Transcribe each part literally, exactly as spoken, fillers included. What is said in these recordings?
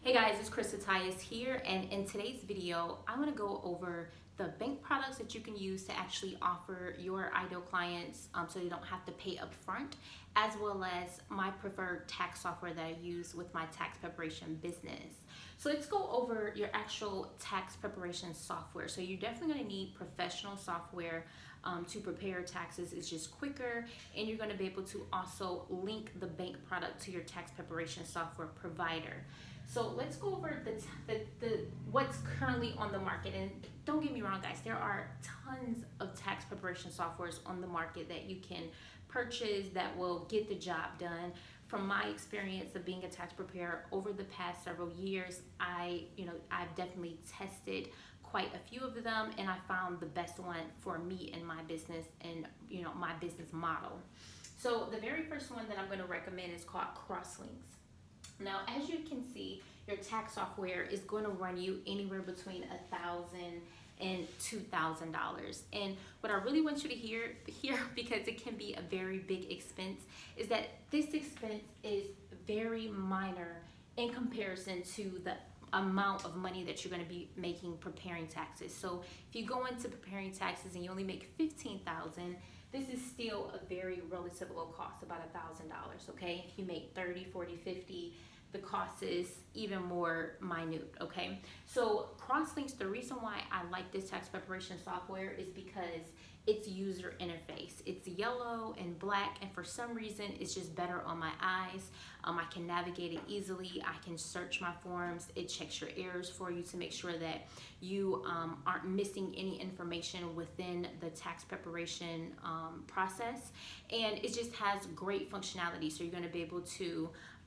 Hey guys, it's Krista Tyus here, and in today's video, I want to go over the bank products that you can use to actually offer your ideal clients um, so they don't have to pay up front, as well as my preferred tax software that I use with my tax preparation business. So let's go over your actual tax preparation software. So you're definitely going to need professional software um, to prepare taxes. It's just quicker, and you're going to be able to also link the bank product to your tax preparation software provider. So let's go over the, the, the what's currently on the market. And don't get me wrong, guys, there are tons of tax preparation softwares on the market that you can purchase that will get the job done. From my experience of being a tax preparer over the past several years, I, you know, I've definitely tested quite a few of them, and I found the best one for me and my business and, you know, my business model. So the very first one that I'm going to recommend is called Crosslinks. Now, as you can see, your tax software is going to run you anywhere between a thousand and two thousand dollars. And what I really want you to hear here, because it can be a very big expense, is that this expense is very minor in comparison to the amount of money that you're going to be making preparing taxes. So if you go into preparing taxes and you only make fifteen thousand dollars, this is still a very relative low cost, about a thousand dollars. Okay, if you make thirty, forty, fifty, the cost is even more minute. Okay, so Crosslinks, the reason why I like this tax preparation software is because its user interface. It's yellow and black, and for some reason it's just better on my eyes. Um, I can navigate it easily. I can search my forms. It checks your errors for you to make sure that you um, aren't missing any information within the tax preparation um, process. And it just has great functionality. So you're going to be able to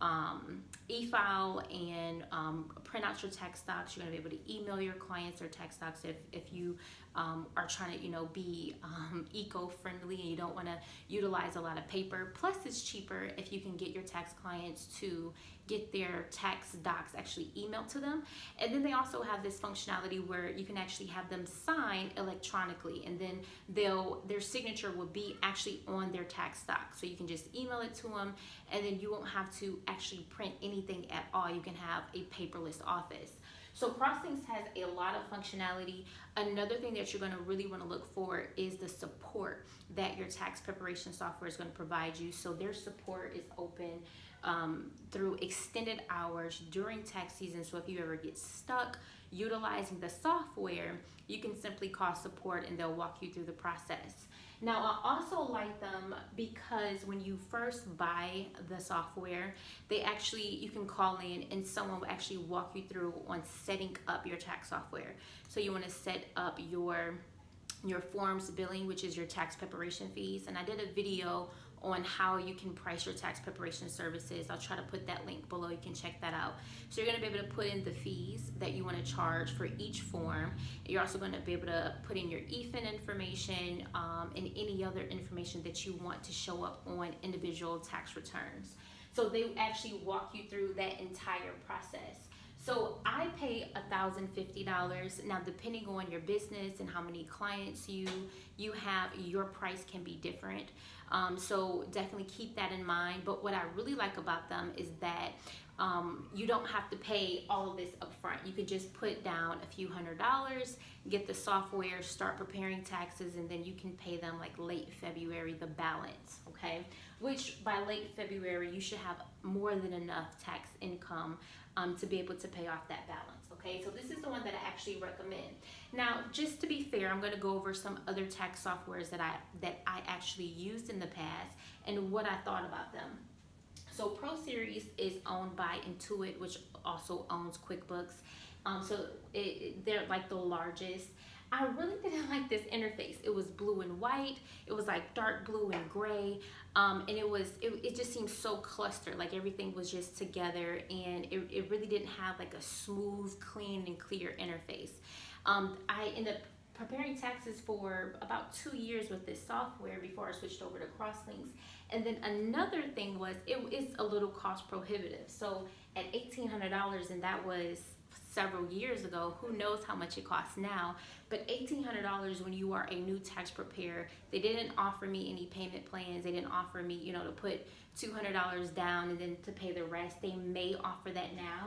um, e-file and um, print out your tax docs. You're going to be able to email your clients their tax docs if, if you um, are trying to, you know, be um, eco-friendly and you don't want to utilize a lot of paper. Plus, it's cheaper if you can get your tax clients to get their tax docs actually emailed to them. And then they also have this functionality where you can actually have them sign electronically, and then they'll their signature will be actually on their tax doc. So you can just email it to them, and then you won't have to actually print anything at all. You can have a paperless office. So Crosslinks has a lot of functionality. Another thing that you're going to really want to look for is the support that your tax preparation software is going to provide you. So their support is open um, through extended hours during tax season. So if you ever get stuck utilizing the software, you can simply call support and they'll walk you through the process. Now, I also like them because when you first buy the software, they actually, you can call in and someone will actually walk you through on setting up your tax software. So you want to set up your, your forms billing, which is your tax preparation fees. And I did a video on how you can price your tax preparation services. I'll try to put that link below. You can check that out. So you're going to be able to put in the fees that you want to charge for each form. You're also going to be able to put in your E F I N information um, and any other information that you want to show up on individual tax returns. So they actually walk you through that entire process. So I pay one thousand fifty dollars. Now, depending on your business and how many clients you you have, your price can be different. Um, so definitely keep that in mind. But what I really like about them is that um, you don't have to pay all of this up front. You can just put down a few hundred dollars, get the software, start preparing taxes, and then you can pay them like late February, the balance, okay? Which by late February, you should have more than enough tax income um, to be able to pay off that balance. Okay, so this is the one that I actually recommend. Now, just to be fair, I'm going to go over some other tax softwares that I that I actually used in the past and what I thought about them. So ProSeries is owned by Intuit, which also owns QuickBooks. Um, so it, it, they're like the largest. I really didn't like this interface. It was blue and white. It was like dark blue and gray. Um, and it was, it, it just seemed so clustered. Like everything was just together, and it, it really didn't have like a smooth, clean, and clear interface. Um, I ended up preparing taxes for about two years with this software before I switched over to Crosslinks. And then another thing was it is a little cost prohibitive. So at eighteen hundred dollars, and that was several years ago, who knows how much it costs now, but eighteen hundred dollars when you are a new tax preparer, they didn't offer me any payment plans. They didn't offer me, you know, to put two hundred dollars down and then to pay the rest. They may offer that now,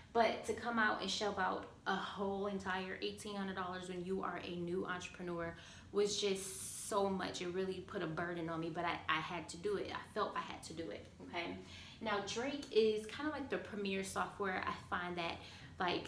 But to come out and shell out a whole entire eighteen hundred dollars when you are a new entrepreneur was just so much. It really put a burden on me, but I, I had to do it. I felt I had to do it, okay? Now, Drake is kind of like the premier software. I find that, like,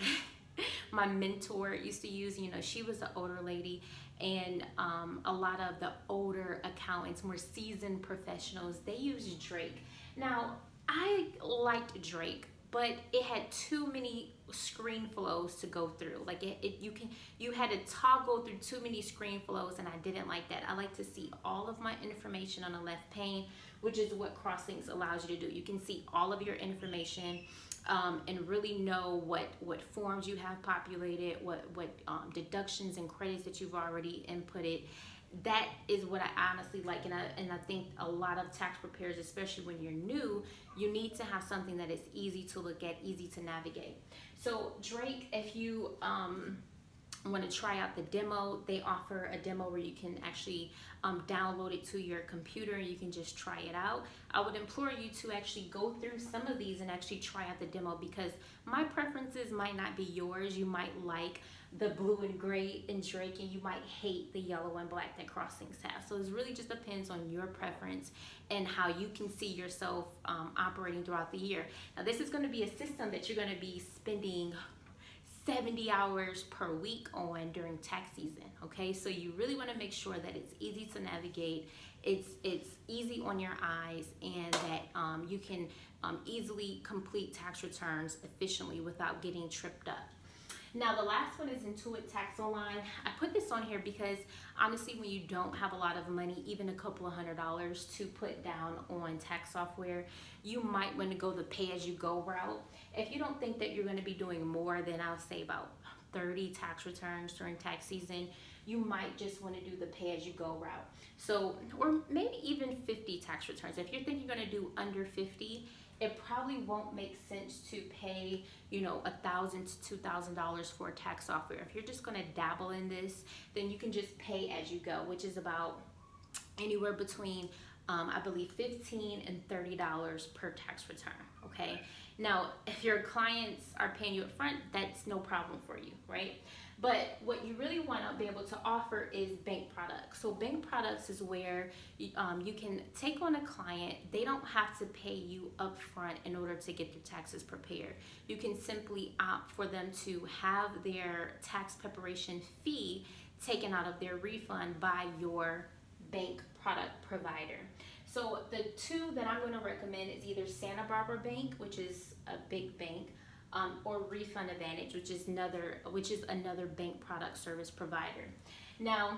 my mentor used to use, you know, she was an older lady, and um, a lot of the older accountants, more seasoned professionals, they use Drake. Now, I liked Drake, but it had too many screen flows to go through. Like it, it, you can, you had to toggle through too many screen flows, and I didn't like that. I like to see all of my information on the left pane, which is what Crosslinks allows you to do. You can see all of your information um, and really know what what forms you have populated, what what um, deductions and credits that you've already inputted. That is what I honestly like, and I, and I think a lot of tax preparers, especially when you're new, you need to have something that is easy to look at, easy to navigate. So Drake, if you um, want to try out the demo, they offer a demo where you can actually um, download it to your computer and you can just try it out. I would implore you to actually go through some of these and actually try out the demo, because my preferences might not be yours. You might like the blue and gray in Drake, and you might hate the yellow and black that Crosslinks has. So it really just depends on your preference and how you can see yourself um, operating throughout the year. Now, this is going to be a system that you're going to be spending seventy hours per week on during tax season, okay? So you really want to make sure that it's easy to navigate, it's it's easy on your eyes, and that um, you can um, easily complete tax returns efficiently without getting tripped up. Now, the last one is Intuit Tax Online. I put this on here because honestly, when you don't have a lot of money, even a couple of hundred dollars to put down on tax software, you might want to go the pay-as-you-go route. If you don't think that you're going to be doing more than, I'll say, about thirty tax returns during tax season, you might just want to do the pay-as-you-go route. So, or maybe even fifty tax returns. If you're thinking you're going to do under fifty, it probably won't make sense to pay, you know, a thousand to two thousand dollars for tax software. If you're just going to dabble in this, then you can just pay as you go, which is about anywhere between, um, I believe, fifteen and thirty dollars per tax return. Okay. Now, if your clients are paying you up front, that's no problem for you, right? But what you really want to be able to offer is bank products. So bank products is where you, um, you can take on a client. They don't have to pay you upfront in order to get their taxes prepared. You can simply opt for them to have their tax preparation fee taken out of their refund by your bank product provider. So the two that I'm going to recommend is either Santa Barbara Bank, which is a big bank, Um, or Refund Advantage, which is another which is another bank product service provider. Now,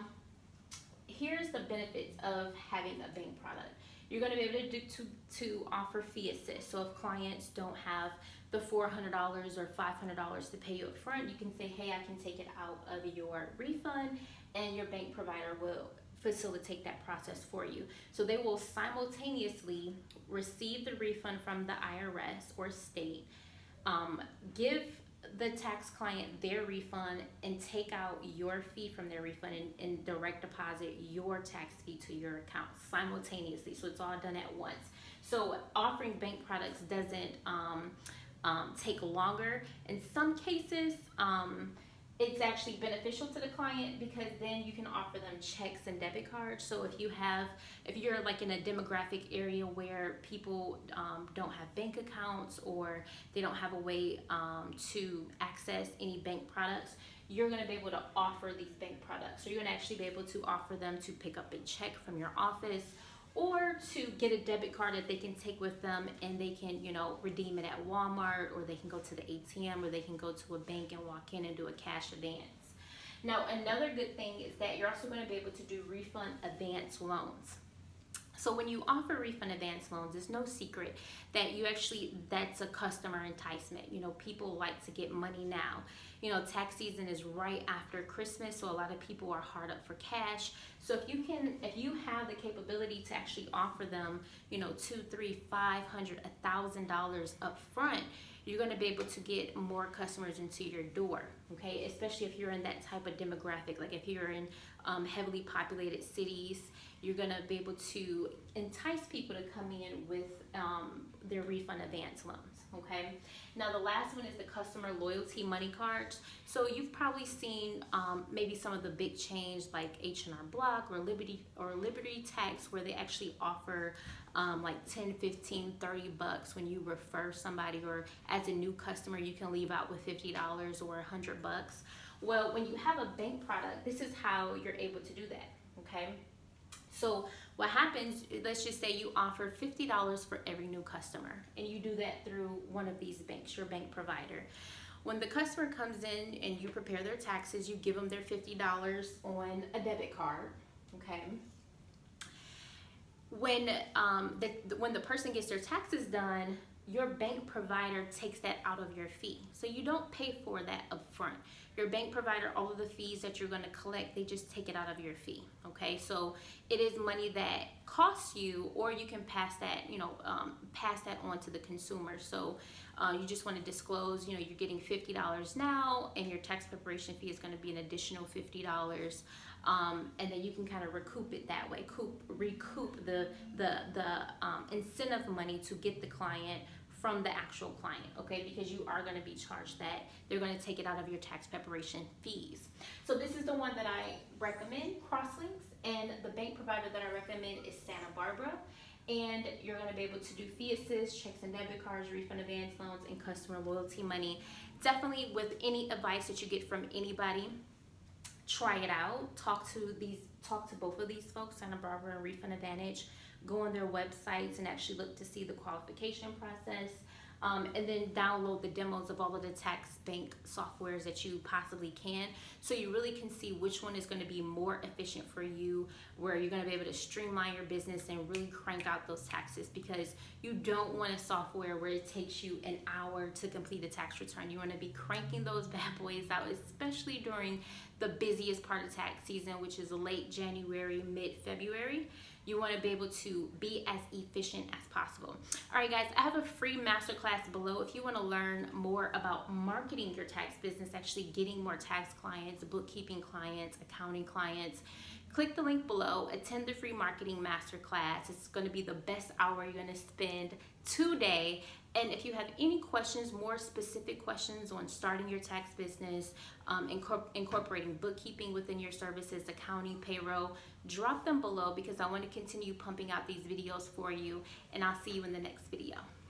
here's the benefits of having a bank product. You're going to be able to do to, to offer fee assist. So if clients don't have the four hundred dollars or five hundred dollars to pay you up front, you can say, hey, I can take it out of your refund, and your bank provider will facilitate that process for you. So they will simultaneously receive the refund from the I R S or state, Um, give the tax client their refund, and take out your fee from their refund and, and direct deposit your tax fee to your account simultaneously. So it's all done at once. So offering bank products doesn't um, um, take longer. In some cases, um, it's actually beneficial to the client, because then you can offer them checks and debit cards. So if you have, if you're like in a demographic area where people um, don't have bank accounts, or they don't have a way um, to access any bank products, you're going to be able to offer these bank products. So you're going to actually be able to offer them to pick up a check from your office, or to get a debit card that they can take with them, and they can, you know, redeem it at Walmart, or they can go to the A T M, or they can go to a bank and walk in and do a cash advance. Now, another good thing is that you're also going to be able to do refund advance loans. So when you offer refund advance loans, it's no secret that you actually, that's a customer enticement. You know, people like to get money now. You know, tax season is right after Christmas, so a lot of people are hard up for cash. So if you can, if you have the capability to actually offer them, you know, two, three, five hundred, a thousand dollars up front, you're going to be able to get more customers into your door, okay? Especially if you're in that type of demographic. Like if you're in um, heavily populated cities, you're going to be able to entice people to come in with um, their refund advance loans, Okay, now the last one is the customer loyalty money cards. So you've probably seen um, maybe some of the big chains like H and R Block or Liberty or Liberty Tax, where they actually offer um, like ten, fifteen, thirty bucks when you refer somebody, or as a new customer you can leave out with fifty dollars or a hundred bucks. Well, when you have a bank product, this is how you're able to do that. Okay, so what happens, let's just say you offer fifty dollars for every new customer, and you do that through one of these banks, your bank provider. When the customer comes in and you prepare their taxes, you give them their fifty dollars on a debit card, okay? When, um, the, when the person gets their taxes done, your bank provider takes that out of your fee. So you don't pay for that up front. Your bank provider, all of the fees that you're gonna collect, they just take it out of your fee, okay? So it is money that costs you, or you can pass that, you know, um, pass that on to the consumer. So uh, you just wanna disclose, you know, you're getting fifty dollars now, and your tax preparation fee is gonna be an additional fifty dollars. Um, and then you can kind of recoup it that way, Coop, recoup the, the, the um, incentive money to get the client from the actual client, okay? Because you are gonna be charged that. They're gonna take it out of your tax preparation fees. So this is the one that I recommend, Crosslinks, and the bank provider that I recommend is Santa Barbara. And you're gonna be able to do fee assist, checks and debit cards, refund advance loans, and customer loyalty money. Definitely, with any advice that you get from anybody, try it out. Talk to these, talk to both of these folks, Santa Barbara and Refund Advantage. Go on their websites and actually look to see the qualification process, um, and then download the demos of all of the tax bank softwares that you possibly can, so you really can see which one is going to be more efficient for you, where you're going to be able to streamline your business and really crank out those taxes, because you don't want a software where it takes you an hour to complete a tax return. You want to be cranking those bad boys out, especially during the busiest part of tax season, which is late January, mid-February. You want to be able to be as efficient as possible. All right, guys, I have a free masterclass below if you want to learn more about marketing your tax business, actually getting more tax clients, bookkeeping clients, accounting clients. Click the link below, attend the free marketing masterclass. It's going to be the best hour you're going to spend today. And if you have any questions, more specific questions on starting your tax business, um, incorpor incorporating bookkeeping within your services, accounting, payroll, drop them below, because I want to continue pumping out these videos for you, and I'll see you in the next video.